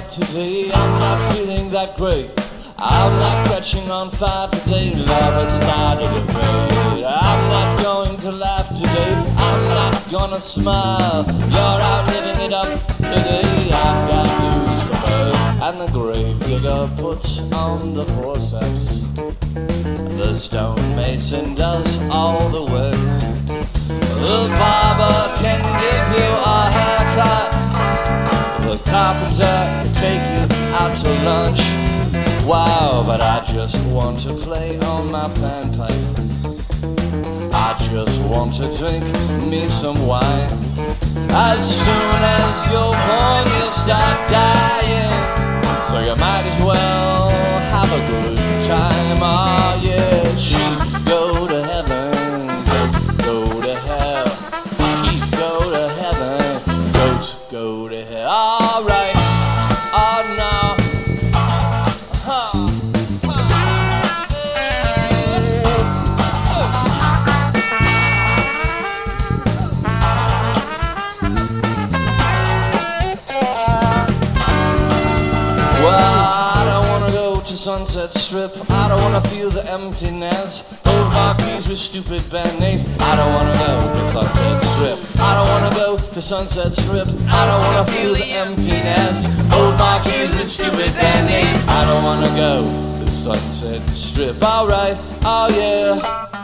today. I'm not feeling that great. I'm not catching on fire today. Love has started to fade. I'm not going to laugh today. I'm not gonna smile. You're out living it up today. I've got news for her. And the grave digger puts on the forceps. The stonemason does all the work. The barber can give you a haircut. The carpenter can take you out to lunch. Wow, but I just want to play on my panpipes. I just want to drink me some wine. As soon as you're born, you start dying. So you might as well have a good time. Oh yeah, sheep go to heaven, goats go to hell. Sheep go to heaven, goats go to hell. All right, oh no. Sunset Strip, I don't wanna feel the emptiness. Old marquees with stupid band names. I don't wanna go to Sunset Strip. I don't wanna go to Sunset Strip. I don't wanna feel the emptiness. Old marquees with stupid band names. I don't wanna go to Sunset Strip. Alright, oh yeah.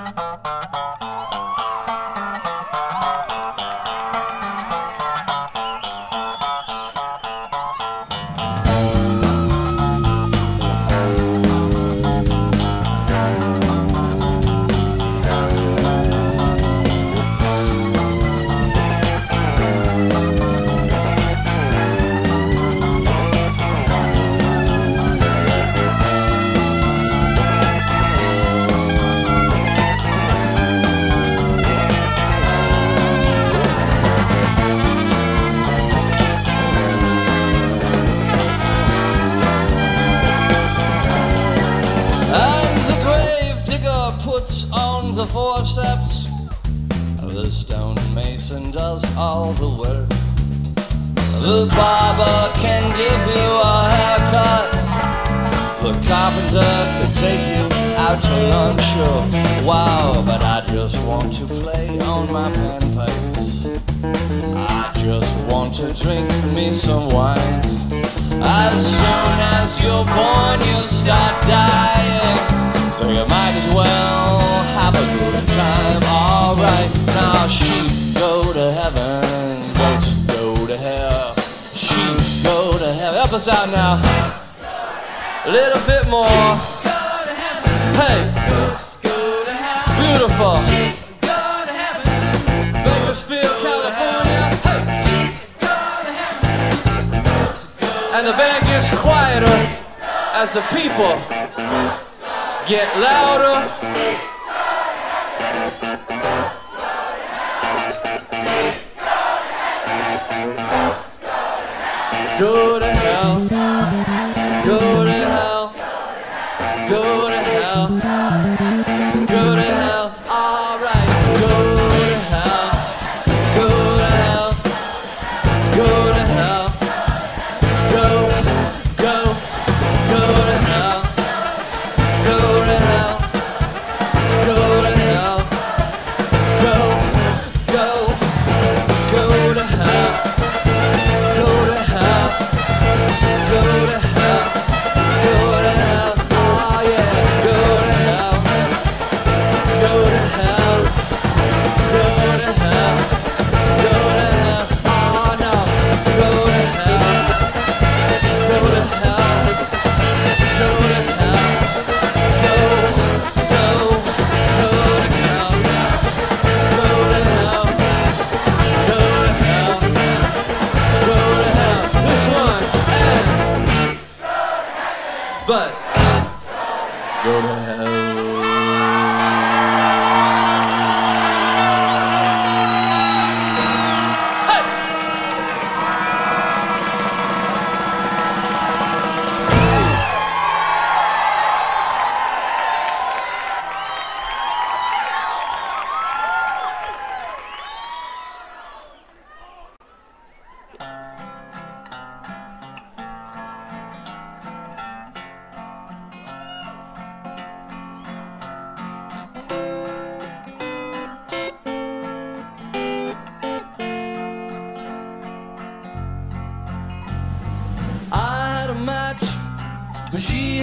The forceps, the stonemason does all the work. The barber can give you a haircut. The carpenter can take you out to lunch. Oh, wow, but I just want to play on my panpipes. I just want to drink me some wine. As soon as you're born, you start dying. So you might as well have a good time. Alright, now sheep go to heaven, goats go to hell. Sheep go to hell. Help us out now. A little bit more. Hey, beautiful. Bakersfield, California. Hey, and the band gets quieter as the people get louder. Go to hell. Go to hell. Go to hell. Go to hell. All right. Go to hell. Go to hell. Go to hell. Go. Go. Go to hell. Go to hell. Go to hell. Go. Go. Go to hell. Go to hell. Go to hell. Go to hell. Oh yeah. Go to hell. Go to hell. Go to hell. Go to hell. Oh no. Go to hell. Go to hell. Go to hell. Go. Go. Go to hell. Go to hell. Go to hell. Go to hell. This one and but go to hell. Hey!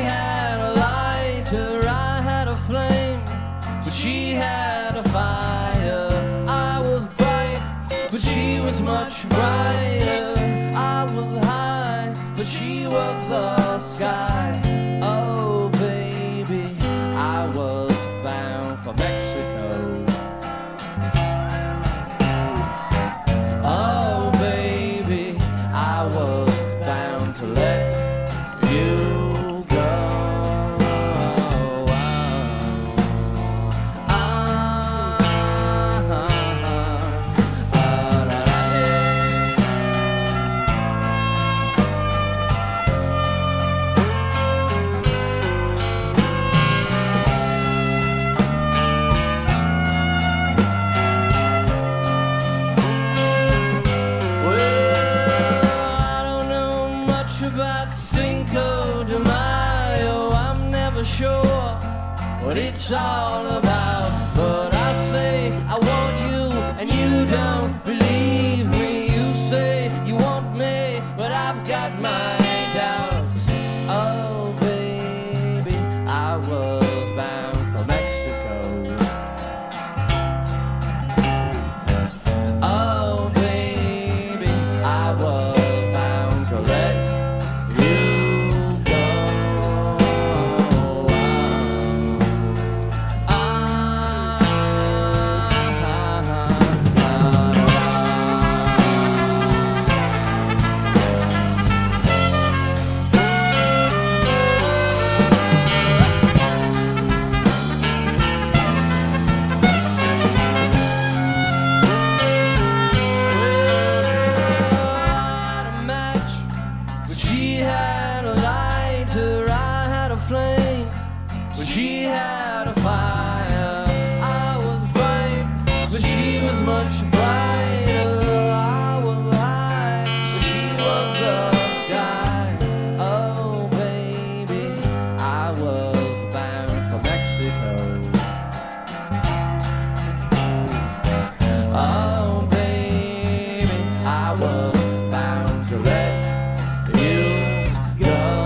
had a lighter, I had a flame, but she had a fire. I was bright, but she was much brighter. I was high, but she was the sky. Oh baby, I was bound for Mexico. Oh baby, I was bound to let you go. About Cinco de Mayo, I'm never sure what it's all about, but I say I want you and you don't believe me. You say you want me, but I've got my doubts. Oh baby, I was bound for Mexico. Oh baby, I was bound to let flame, but she had a fire. I was bright, but she was much brighter. I was high, but she was the sky. Oh baby, I was bound for Mexico. Oh baby, I was bound to let you go.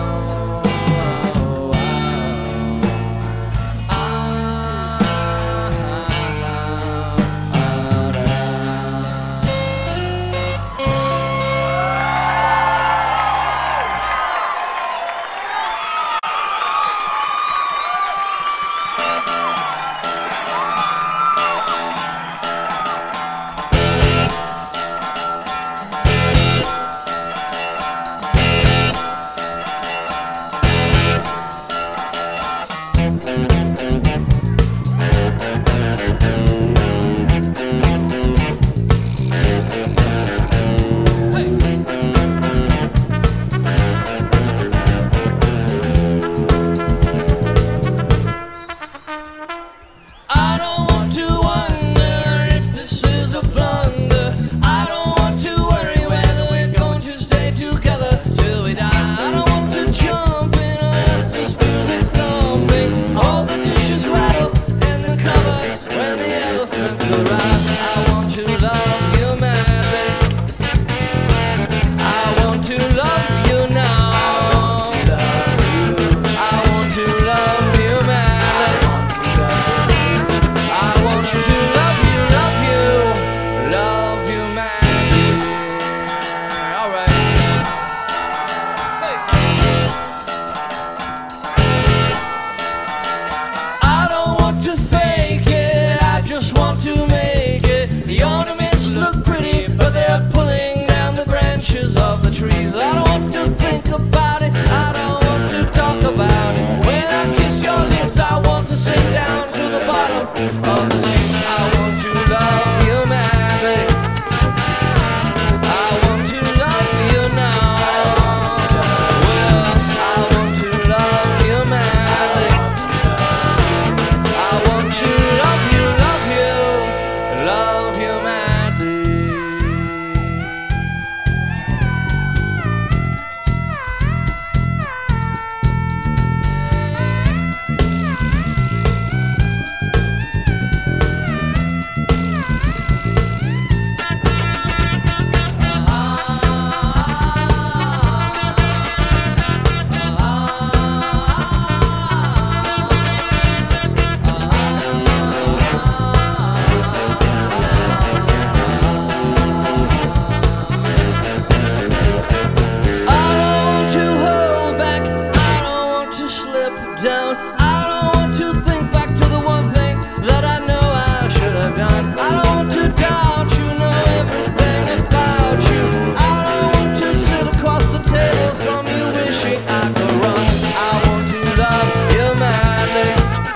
up, down. I don't want to think back to the one thing that I know I should have done. I don't want to doubt you, know everything about you. I don't want to sit across the table from you wishing I could run. I want to love you madly.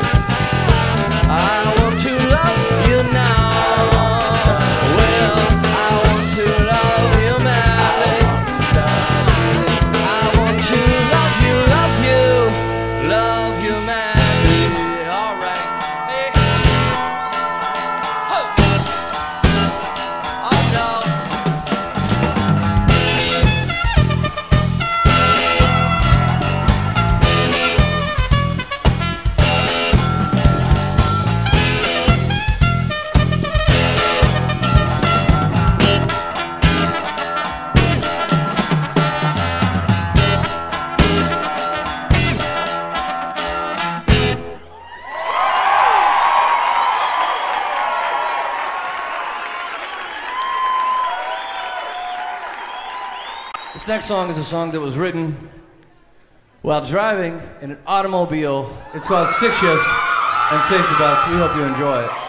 I want to love you now. Well, I want to love you madly. I want to love you, love you, love you madly. All right. Hey. Oh. Oh no. This next song is a song that was written while driving in an automobile. It's called Stickshifts And Safety. We hope you enjoy it.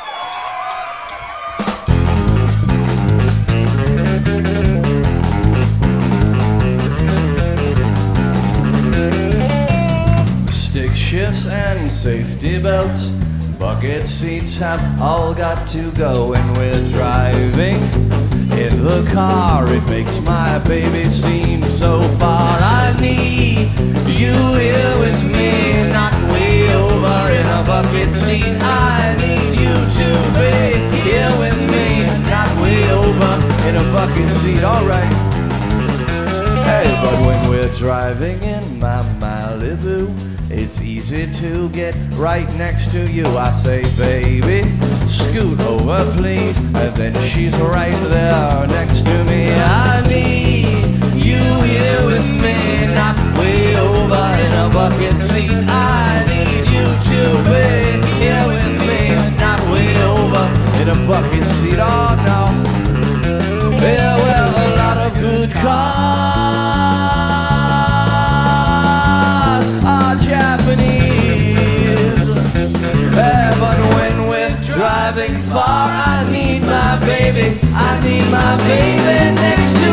Stickshifts and safety belts, bucket seats have all got to go. When we're driving in the car, it makes my baby seem so far. I need you here with me, not way over in a bucket seat. I need you to be here with me, not way over in a bucket seat. Alright. Hey, but when we're driving in my Malibu, it's easy to get right next to you. I say, baby, scoot over please, and then she's right there next to me. I need you here with me, not way over in a bucket seat. I need you to be here with me, not way over in a bucket seat. Oh no. Yeah, well, a lot of good cars are Japanese. Yeah, but when we're driving far, I need my baby. I need my baby next to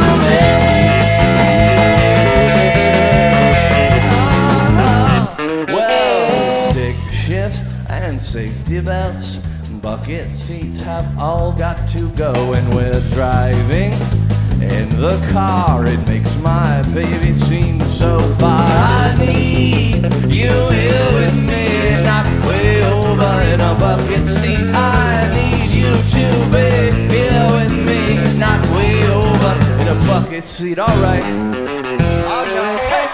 me. Well, stick shifts and safety belts, bucket seats have all got to go. When we're driving in the car, it makes my baby seem so far. I need you here with me, not way over in a bucket seat. I need you to be here with me, not way over in a bucket seat. Alright. Alright. Hey.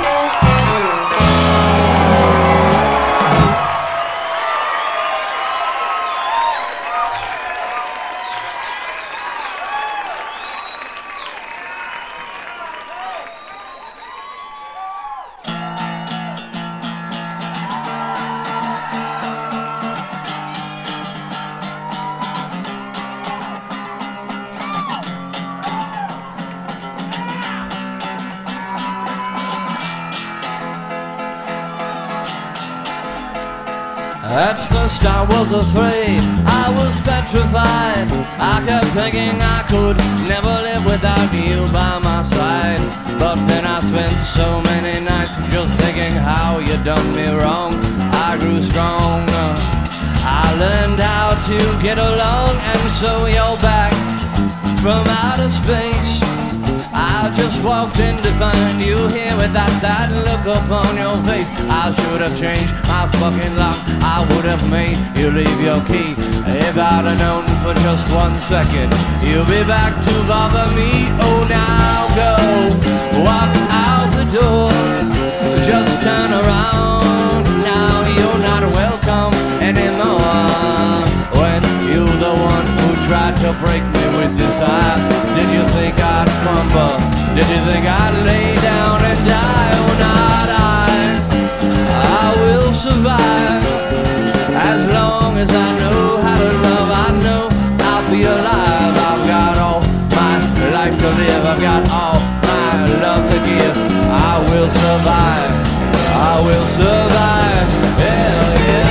At first I was afraid, I was petrified. I kept thinking I could never live without you by my side. But then I spent so many nights just thinking how you done me wrong. I grew stronger, I learned how to get along. And so you're back from outer space. I just walked in to find you here with that look upon your face. I should have changed my fucking lock, I would have made you leave your key. If I'd have known for just 1 second you'll be back to bother me. Oh, now go, walk out the door, just turn around. Now you're not welcome anymore. When you're the one who tried to break me with desire, did you think I'd crumble? Did you think I'd lay down and die? Oh, not I will survive. As long as I know how to love, I know I'll be alive. I've got all my life to live, I've got all my love to give. I will survive, I will survive. survive. Hell yeah.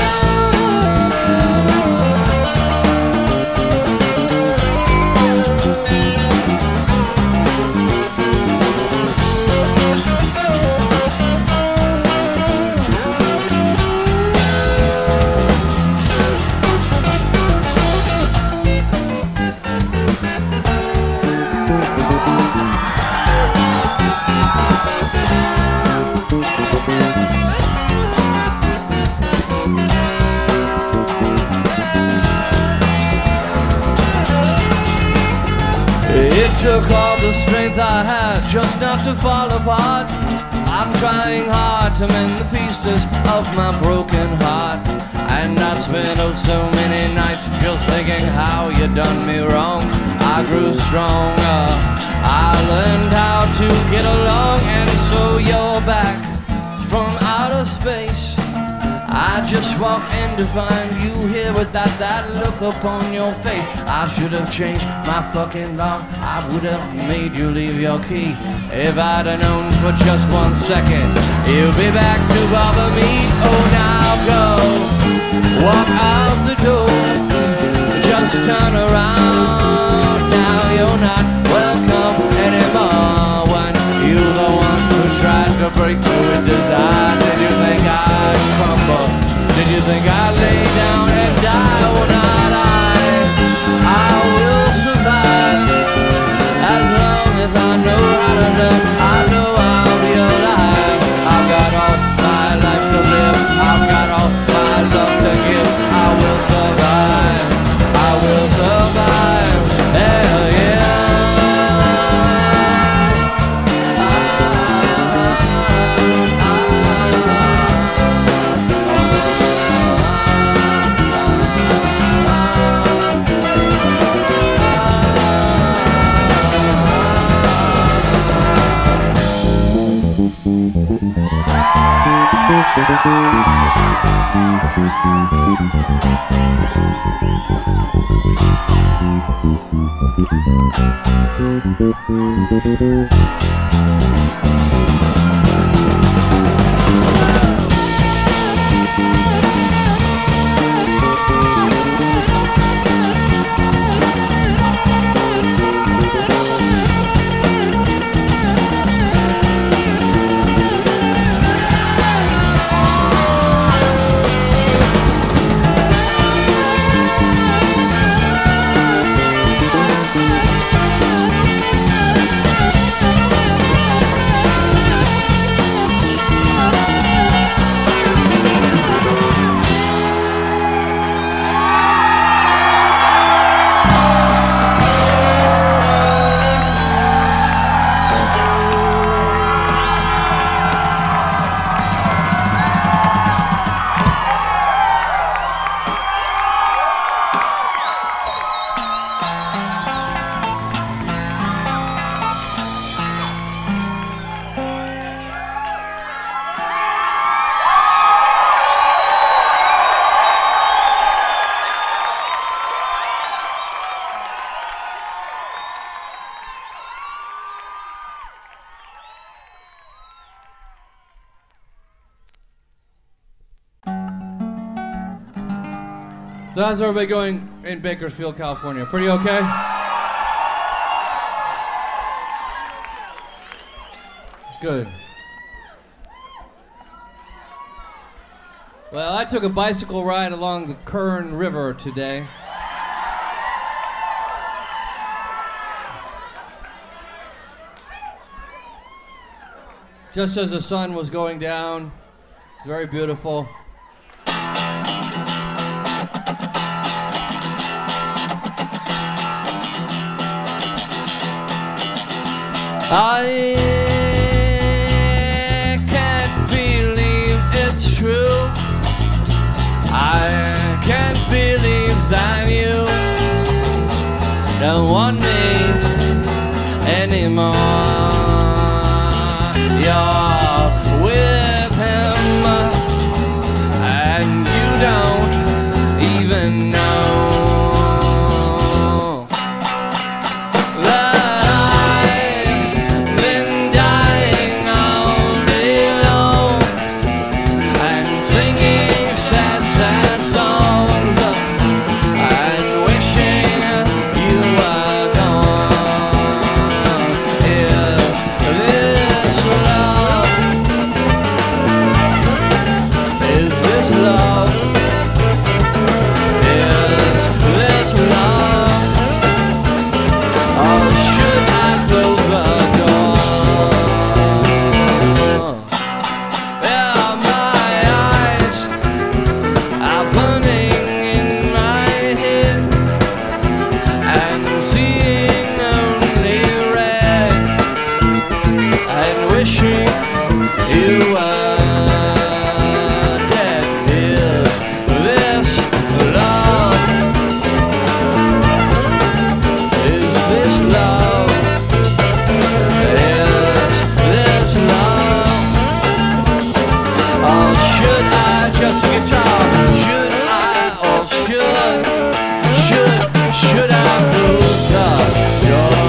It took all the strength I had just not to fall apart. I'm trying hard to mend the pieces of my broken heart. And I spent oh so many nights just thinking how you done me wrong. I grew stronger, I learned how to get along. And so you're back from outer space. I just walked in to find you here with that look upon your face. I should have changed my fucking lock. I would have made you leave your key. If I'd have known for just 1 second you'll be back to bother me. Oh, now go, walk out the door, just turn around. Now you're not welcome anymore. When you're the one who tried to break me with design. Did you think I'd crumble? Did you think I'd lay down and die? Well, not I will survive. As long as I know how to love, I know I'll be alive. I've got all my life to live, I've got all my love to give. I will survive, I will survive. Hell yeah. So how's everybody going in Bakersfield, California? Pretty okay? Good. Well, I took a bicycle ride along the Kern River today. Just as the sun was going down. It's very beautiful. I can't believe it's true. I can't believe that you don't want me anymore. You're with him and you don't even know. And singing sad, sad songs and wishing you were gone. Is this love? Is this love? Is this love? Or should I close the door? Yeah, my eyes are burning in my head and seeing only red and wishing you were dead. Is this love? Is this love? Is this love? Or should I just a guitar? Should I or should I close the door?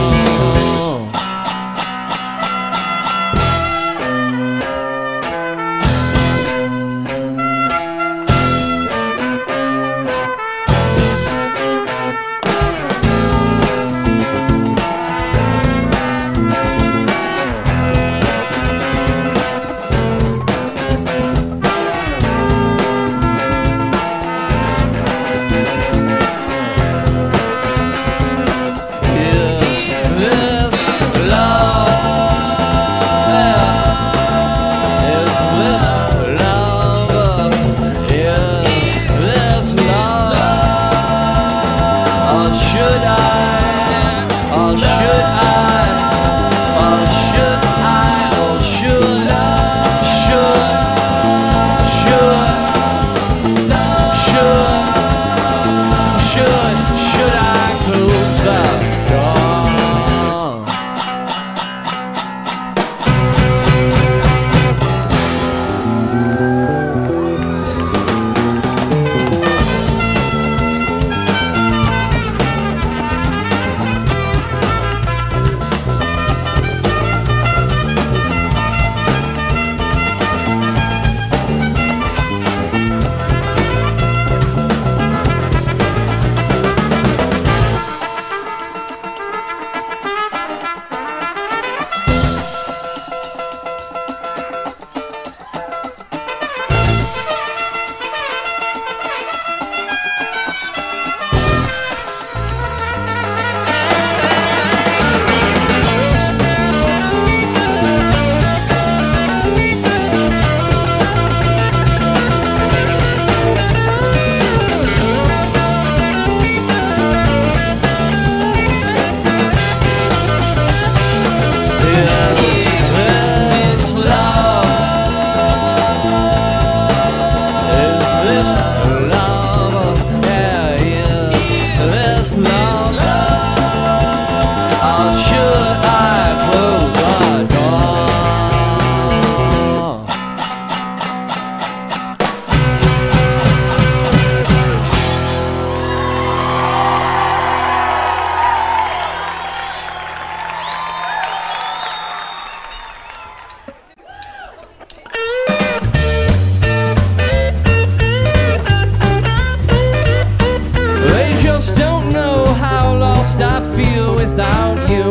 I feel without you.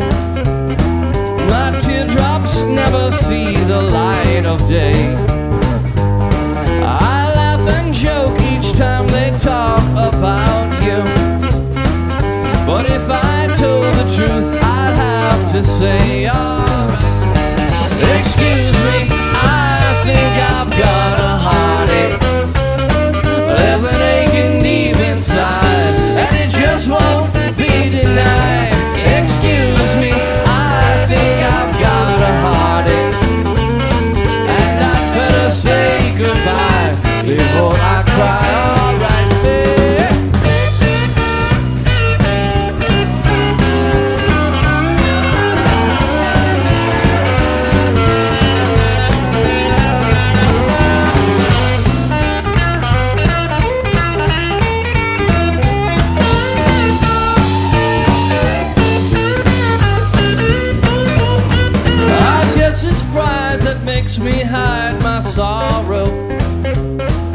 My teardrops never see the light of day. I laugh and joke each time they talk about you, but if I told the truth I'd have to say, oh, excuse me, I think I've got a heartache. There's an aching deep inside, and it just won't be denied. Excuse me, I think I've got a heartache, and I'd better say goodbye before I cry. Alright, babe. Makes me hide my sorrow.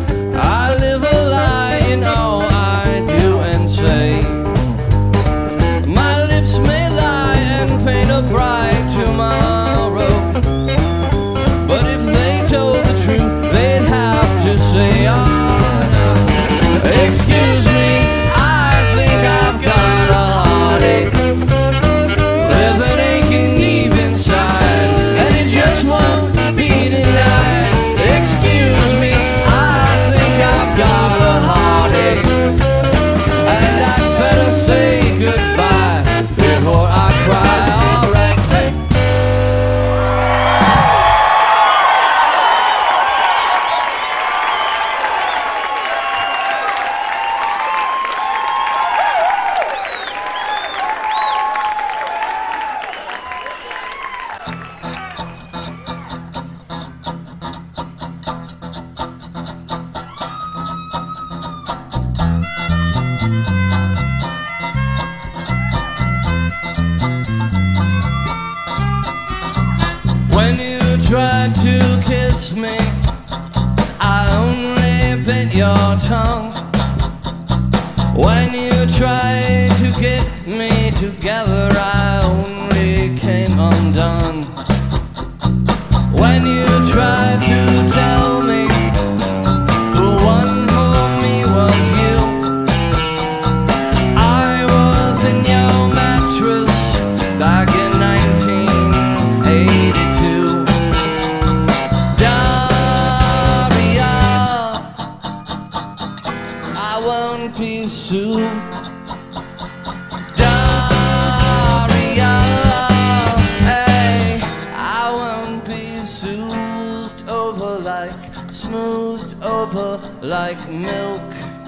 bit your tongue. When you tried to get me together, I only came undone. When you tried to tell me the one for me was you, I was in your mattress back in 1982. Daria, I won't be sued. Daria, hey, I won't be soothed over like, smoothed over like milk,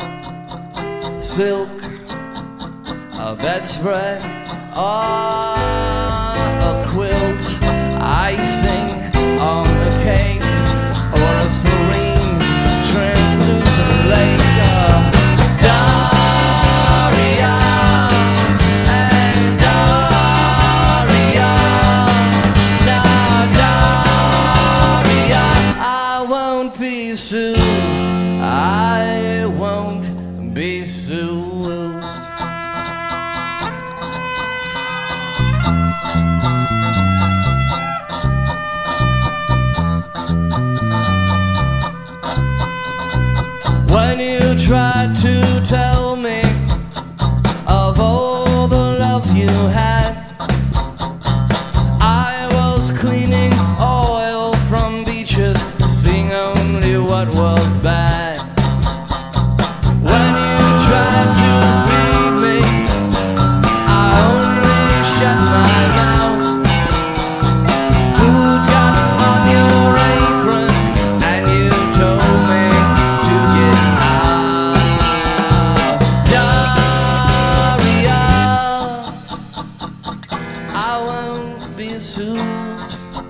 silk, a bedspread, or a quilt, icing on a cake, or a serene, translucent lake. Daria, and Daria, now Daria, I won't be soothed, I won't be soothed. When you tried to tell me of all the love you had, I was cleaning oil from beaches, seeing only what was bad. When you tried to feed me, I only shut my mouth. Food got on your apron, and you told me to get out. Daria, I won't be soothed.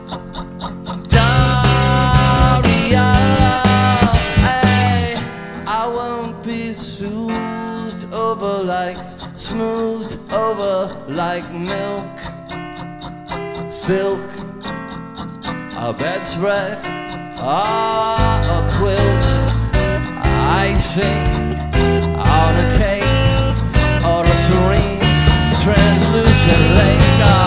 Daria, hey, I won't be soothed over like, smoothed over like milk, silk, a bedspread, a quilt, icing on a cake, or a serene, translucent lake.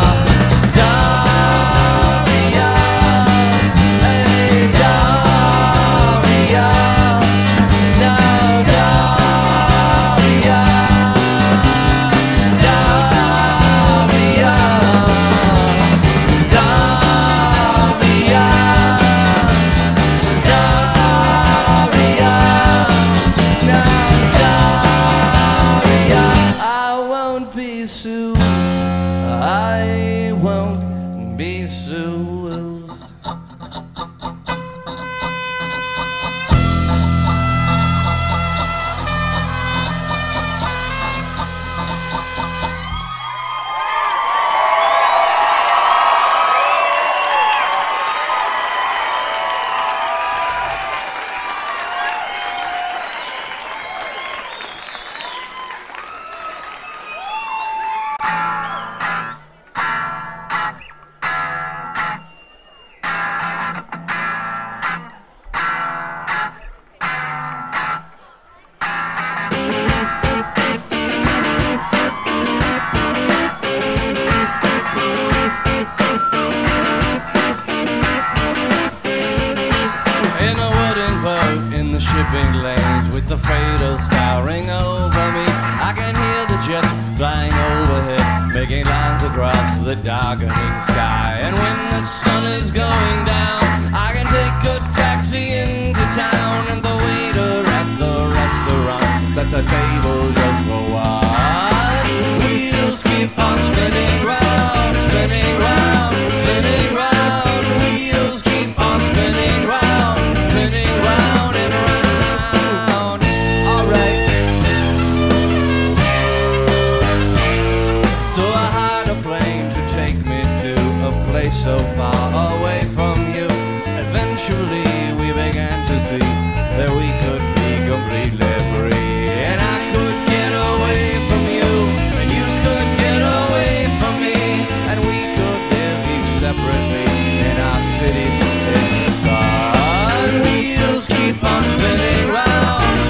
Daria, hey, Daria, now Daria, Daria, Daria, Daria, now Daria, I won't be soothed, I won't be soothed. Shipping lanes with the freighters towering over me, I can hear the jets flying overhead, making lines across the darkening sky. And when the sun is going down, I can take a taxi into town, and the waiter at the restaurant sets a table just for one. Wheels keep on spinning round, spinning round, spinning round. Wheels keep on spinning round, spinning round and round. So I hired a plane to take me to a place so far away from you. Eventually we began to see that we could be completely free, and I could get away from you, and you could get away from me, and we could live each separately in our cities in the sun. Wheels keep on spinning round,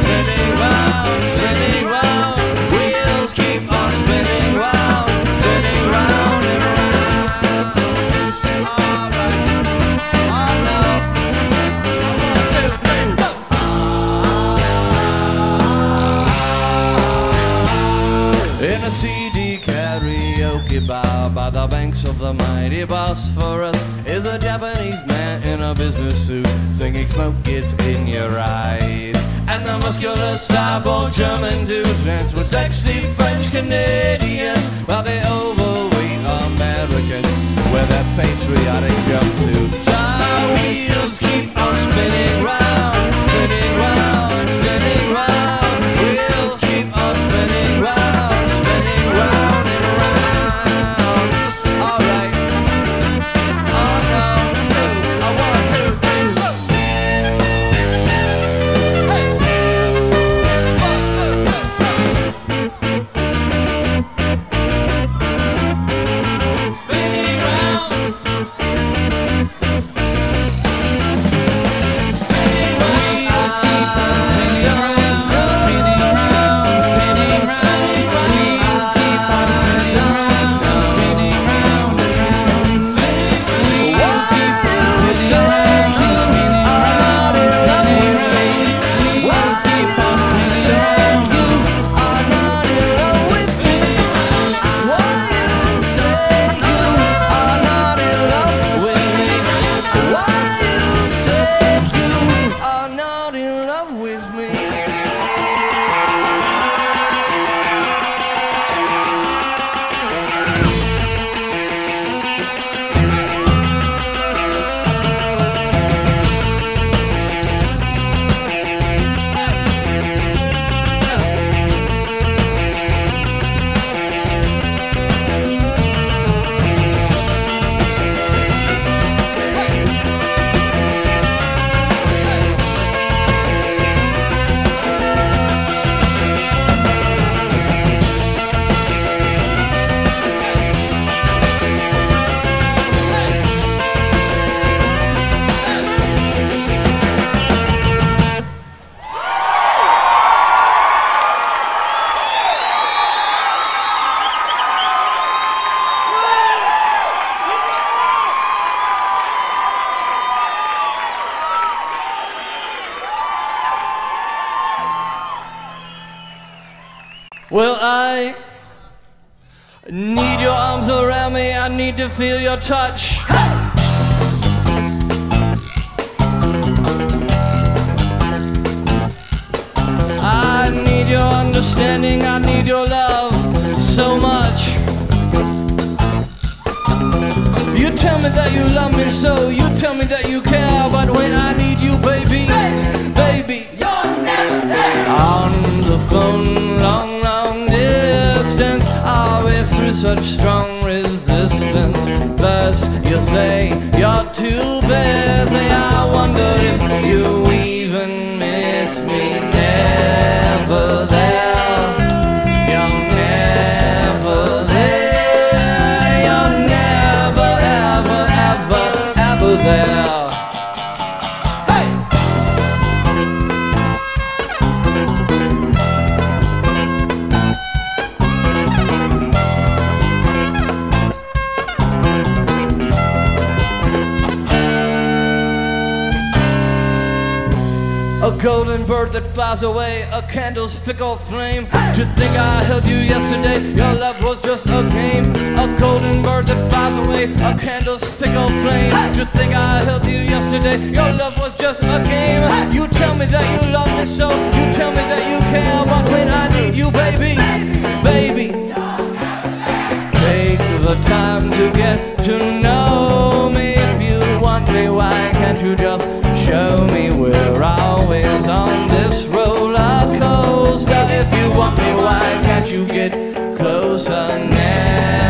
CD karaoke bar by the banks of the mighty Bosphorus is a Japanese man in a business suit singing "Smoke Gets in Your Eyes." And the muscular cyborg German dudes dance with sexy French Canadians, while the overweight Americans wear their patriotic jumpsuits. Our wheels keep on spinning round, spinning round, spinning round. Wheels keep on spinning round, spinning round and round. All right. Oh no, I want to do. Spinning round. Well, I need your arms around me, I need to feel your touch. I need your understanding, I need your love so much. You tell me that you love me so, you tell me that you care, but when I need you, baby, baby, you're never there. On the phone, long distance, always through such strong resistance. First you say you're too busy, I wonder if you even miss me. Never there, you're never there, you're never, ever, ever, ever there. A golden bird that flies away, a candle's fickle flame. To think I held you yesterday, your love was just a game. A golden bird that flies away, a candle's fickle flame. To think I held you yesterday, your love was just a game. You tell me that you love me so, you tell me that you care, but when I need you, baby, baby, take the time to get to know me. If you want me, why can't you just show me? We're always on this roller coaster. If you want me, why can't you get closer now?